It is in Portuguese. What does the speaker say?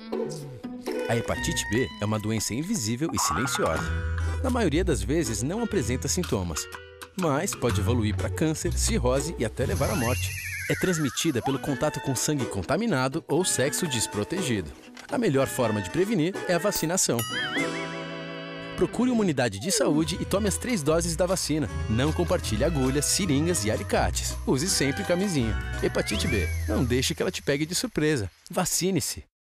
A hepatite B é uma doença invisível e silenciosa. Na maioria das vezes não apresenta sintomas, mas pode evoluir para câncer, cirrose e até levar à morte. É transmitida pelo contato com sangue contaminado ou sexo desprotegido. A melhor forma de prevenir é a vacinação. Procure uma unidade de saúde e tome as 3 doses da vacina. Não compartilhe agulhas, seringas e alicates. Use sempre camisinha. Hepatite B. Não deixe que ela te pegue de surpresa. Vacine-se.